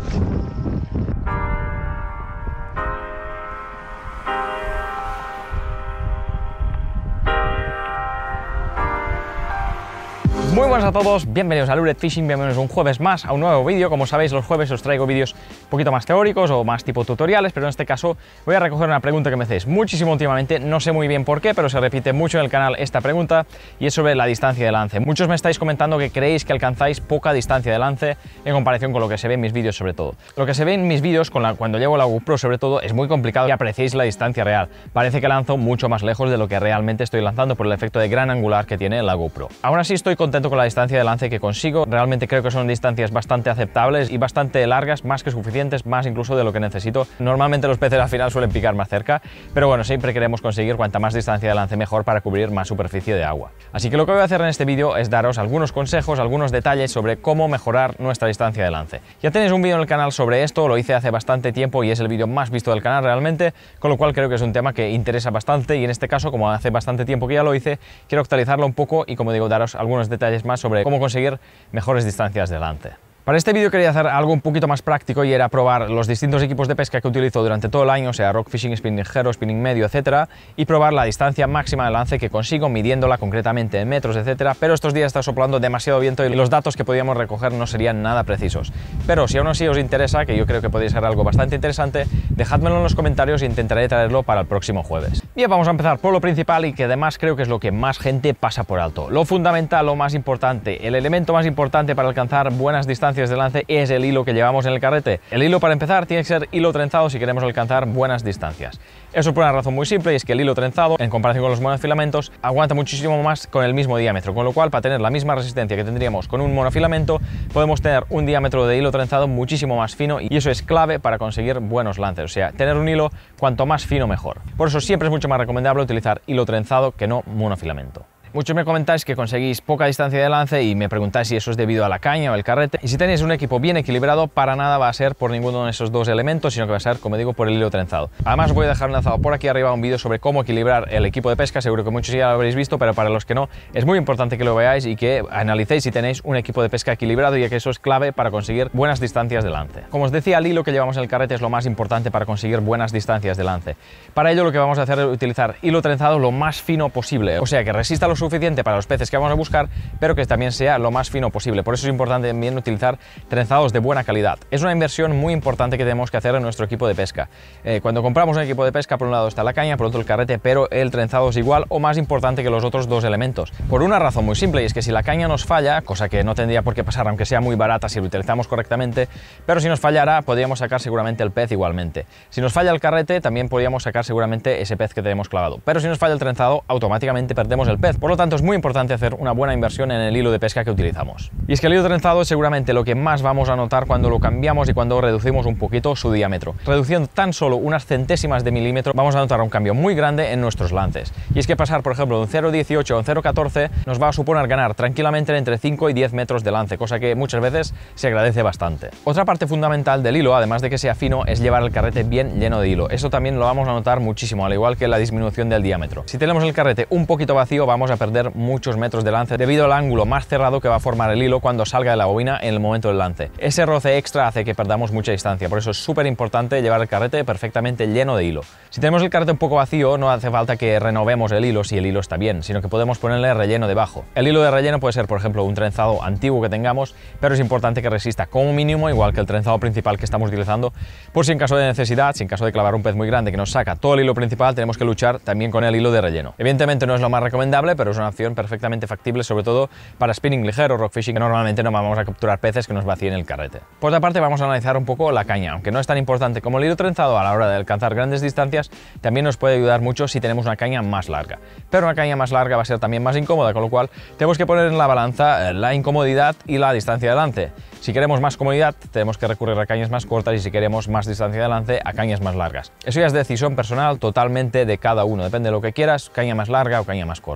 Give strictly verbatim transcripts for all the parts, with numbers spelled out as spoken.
Muy buenas a todos, bienvenidos a Lured Fishing, bienvenidos un jueves más a un nuevo vídeo. Como sabéis, los jueves os traigo vídeos un poquito más teóricos o más tipo tutoriales, pero en este caso voy a recoger una pregunta que me hacéis muchísimo últimamente, no sé muy bien por qué, pero se repite mucho en el canal esta pregunta y es sobre la distancia de lance. Muchos me estáis comentando que creéis que alcanzáis poca distancia de lance en comparación con lo que se ve en mis vídeos sobre todo. Lo que se ve en mis vídeos, con la, cuando llevo la GoPro sobre todo, es muy complicado que apreciéis la distancia real. Parece que lanzo mucho más lejos de lo que realmente estoy lanzando por el efecto de gran angular que tiene la GoPro. Aún así estoy contento con la distancia de lance que consigo, realmente creo que son distancias bastante aceptables y bastante largas, más que suficientes, más incluso de lo que necesito. Normalmente los peces al final suelen picar más cerca, pero bueno, siempre queremos conseguir cuanta más distancia de lance mejor para cubrir más superficie de agua. Así que lo que voy a hacer en este vídeo es daros algunos consejos, algunos detalles sobre cómo mejorar nuestra distancia de lance. Ya tenéis un vídeo en el canal sobre esto, lo hice hace bastante tiempo y es el vídeo más visto del canal realmente, con lo cual creo que es un tema que interesa bastante y en este caso, como hace bastante tiempo que ya lo hice, quiero actualizarlo un poco y, como digo, daros algunos detalles más sobre cómo conseguir mejores distancias de lance. Para este vídeo quería hacer algo un poquito más práctico y era probar los distintos equipos de pesca que utilizo durante todo el año, sea rock fishing, spinning ligero, spinning medio, etcétera, y probar la distancia máxima de lance que consigo midiéndola concretamente en metros, etcétera, pero estos días está soplando demasiado viento y los datos que podíamos recoger no serían nada precisos. Pero si aún así os interesa, que yo creo que podéis ser algo bastante interesante, dejádmelo en los comentarios e intentaré traerlo para el próximo jueves. Bien, vamos a empezar por lo principal y que además creo que es lo que más gente pasa por alto. Lo fundamental, lo más importante, el elemento más importante para alcanzar buenas distancias de lance es el hilo que llevamos en el carrete. El hilo, para empezar, tiene que ser hilo trenzado si queremos alcanzar buenas distancias. Eso por una razón muy simple, y es que el hilo trenzado, en comparación con los monofilamentos, aguanta muchísimo más con el mismo diámetro, con lo cual, para tener la misma resistencia que tendríamos con un monofilamento, podemos tener un diámetro de hilo trenzado muchísimo más fino, y eso es clave para conseguir buenos lances. O sea, tener un hilo cuanto más fino mejor. Por eso siempre es mucho más recomendable utilizar hilo trenzado que no monofilamento. Muchos me comentáis que conseguís poca distancia de lance y me preguntáis si eso es debido a la caña o el carrete. Y si tenéis un equipo bien equilibrado, para nada va a ser por ninguno de esos dos elementos, sino que va a ser, como digo, por el hilo trenzado. Además, voy a dejar enlazado por aquí arriba un vídeo sobre cómo equilibrar el equipo de pesca. Seguro que muchos ya lo habréis visto, pero para los que no, es muy importante que lo veáis y que analicéis si tenéis un equipo de pesca equilibrado, ya que eso es clave para conseguir buenas distancias de lance. Como os decía, el hilo que llevamos en el carrete es lo más importante para conseguir buenas distancias de lance. Para ello, lo que vamos a hacer es utilizar hilo trenzado lo más fino posible, o sea, que resista lo suficiente para los peces que vamos a buscar, pero que también sea lo más fino posible. Por eso es importante también utilizar trenzados de buena calidad. Es una inversión muy importante que tenemos que hacer en nuestro equipo de pesca. Eh, cuando compramos un equipo de pesca, por un lado está la caña, por otro el carrete, pero el trenzado es igual o más importante que los otros dos elementos. Por una razón muy simple, y es que si la caña nos falla, cosa que no tendría por qué pasar aunque sea muy barata si lo utilizamos correctamente, pero si nos fallara podríamos sacar seguramente el pez igualmente. Si nos falla el carrete, también podríamos sacar seguramente ese pez que tenemos clavado, pero si nos falla el trenzado, automáticamente perdemos el pez. Por lo tanto, es muy importante hacer una buena inversión en el hilo de pesca que utilizamos. Y es que el hilo trenzado es seguramente lo que más vamos a notar cuando lo cambiamos y cuando reducimos un poquito su diámetro. Reduciendo tan solo unas centésimas de milímetro vamos a notar un cambio muy grande en nuestros lances. Y es que pasar, por ejemplo, de un cero coma dieciocho a un cero coma catorce nos va a suponer ganar tranquilamente entre cinco y diez metros de lance, cosa que muchas veces se agradece bastante. Otra parte fundamental del hilo, además de que sea fino, es llevar el carrete bien lleno de hilo. Eso también lo vamos a notar muchísimo, al igual que la disminución del diámetro. Si tenemos el carrete un poquito vacío, vamos a perder muchos metros de lance debido al ángulo más cerrado que va a formar el hilo cuando salga de la bobina en el momento del lance. Ese roce extra hace que perdamos mucha distancia, por eso es súper importante llevar el carrete perfectamente lleno de hilo. Si tenemos el carrete un poco vacío, no hace falta que renovemos el hilo si el hilo está bien, sino que podemos ponerle relleno debajo. El hilo de relleno puede ser, por ejemplo, un trenzado antiguo que tengamos, pero es importante que resista como mínimo, igual que el trenzado principal que estamos utilizando, por si en caso de necesidad, si en caso de clavar un pez muy grande que nos saca todo el hilo principal, tenemos que luchar también con el hilo de relleno. Evidentemente no es lo más recomendable, pero es una opción perfectamente factible, sobre todo para spinning ligero, rock fishing, que normalmente no vamos a capturar peces que nos vacíen el carrete. Por otra parte, vamos a analizar un poco la caña. Aunque no es tan importante como el hilo trenzado a la hora de alcanzar grandes distancias, también nos puede ayudar mucho si tenemos una caña más larga. Pero una caña más larga va a ser también más incómoda, con lo cual tenemos que poner en la balanza la incomodidad y la distancia de lance. Si queremos más comodidad, tenemos que recurrir a cañas más cortas, y si queremos más distancia de lance, a cañas más largas. Eso ya es decisión personal totalmente de cada uno, depende de lo que quieras, caña más larga o caña más corta. Sobre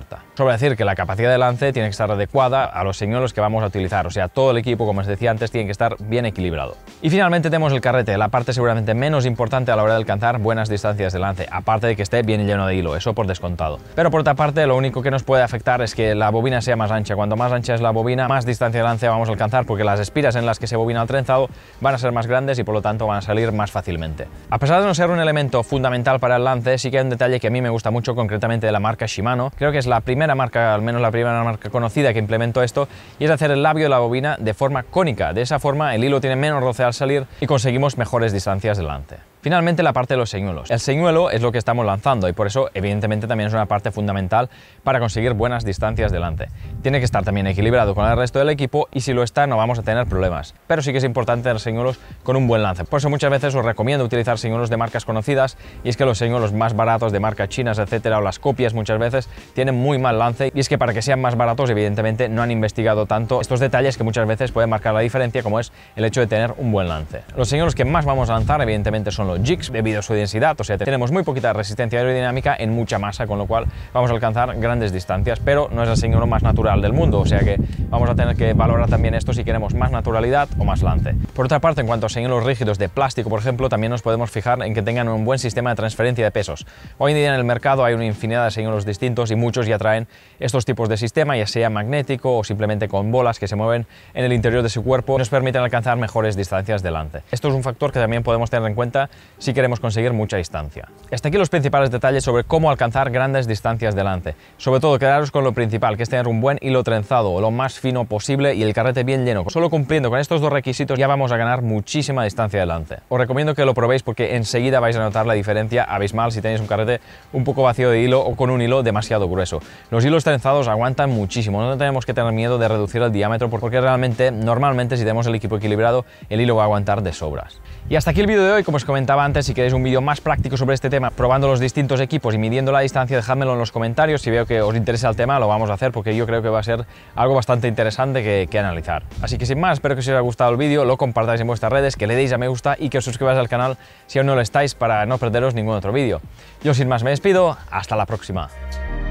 sobra decir que la capacidad de lance tiene que estar adecuada a los señuelos que vamos a utilizar, o sea, todo el equipo, como os decía antes, tiene que estar bien equilibrado. Y finalmente tenemos el carrete, la parte seguramente menos importante a la hora de alcanzar buenas distancias de lance, aparte de que esté bien lleno de hilo, eso por descontado. Pero por otra parte, lo único que nos puede afectar es que la bobina sea más ancha. Cuanto más ancha es la bobina, más distancia de lance vamos a alcanzar, porque las espiras en las que se bobina el trenzado van a ser más grandes y por lo tanto van a salir más fácilmente. A pesar de no ser un elemento fundamental para el lance, sí que hay un detalle que a mí me gusta mucho, concretamente de la marca Shimano. Creo que es la primera marca, al menos la primera marca conocida que implementó esto, y es hacer el labio de la bobina de forma cónica. De esa forma el hilo tiene menos roce al salir y conseguimos mejores distancias de lance. Finalmente, la parte de los señuelos. El señuelo es lo que estamos lanzando y por eso evidentemente también es una parte fundamental para conseguir buenas distancias de lance. Tiene que estar también equilibrado con el resto del equipo y si lo está no vamos a tener problemas, pero sí que es importante tener señuelos con un buen lance. Por eso muchas veces os recomiendo utilizar señuelos de marcas conocidas, y es que los señuelos más baratos de marcas chinas, etcétera, o las copias muchas veces tienen muy mal lance, y es que para que sean más baratos evidentemente no han investigado tanto estos detalles que muchas veces pueden marcar la diferencia, como es el hecho de tener un buen lance. Los señuelos que más vamos a lanzar evidentemente son los jigs, debido a su densidad, o sea, tenemos muy poquita resistencia aerodinámica en mucha masa, con lo cual vamos a alcanzar grandes distancias, pero no es el señuelo más natural del mundo, o sea que vamos a tener que valorar también esto si queremos más naturalidad o más lance. Por otra parte, en cuanto a señuelos rígidos de plástico, por ejemplo, también nos podemos fijar en que tengan un buen sistema de transferencia de pesos. Hoy en día en el mercado hay una infinidad de señuelos distintos y muchos ya traen estos tipos de sistema, ya sea magnético o simplemente con bolas que se mueven en el interior de su cuerpo y nos permiten alcanzar mejores distancias de lance. Esto es un factor que también podemos tener en cuenta si queremos conseguir mucha distancia. Hasta aquí los principales detalles sobre cómo alcanzar grandes distancias de lance. Sobre todo, quedaros con lo principal, que es tener un buen hilo trenzado, lo más fino posible, y el carrete bien lleno. Solo cumpliendo con estos dos requisitos ya vamos a ganar muchísima distancia de lance. Os recomiendo que lo probéis porque enseguida vais a notar la diferencia abismal si tenéis un carrete un poco vacío de hilo o con un hilo demasiado grueso. Los hilos trenzados aguantan muchísimo, no tenemos que tener miedo de reducir el diámetro porque realmente, normalmente, si tenemos el equipo equilibrado, el hilo va a aguantar de sobras. Y hasta aquí el vídeo de hoy. Como os comentaba antes, si queréis un vídeo más práctico sobre este tema, probando los distintos equipos y midiendo la distancia, dejádmelo en los comentarios. Si veo que os interesa el tema, lo vamos a hacer porque yo creo que va a ser algo bastante interesante que, que analizar. Así que sin más, espero que os haya gustado el vídeo, lo compartáis en vuestras redes, que le deis a me gusta y que os suscribáis al canal si aún no lo estáis para no perderos ningún otro vídeo. Yo sin más me despido, hasta la próxima.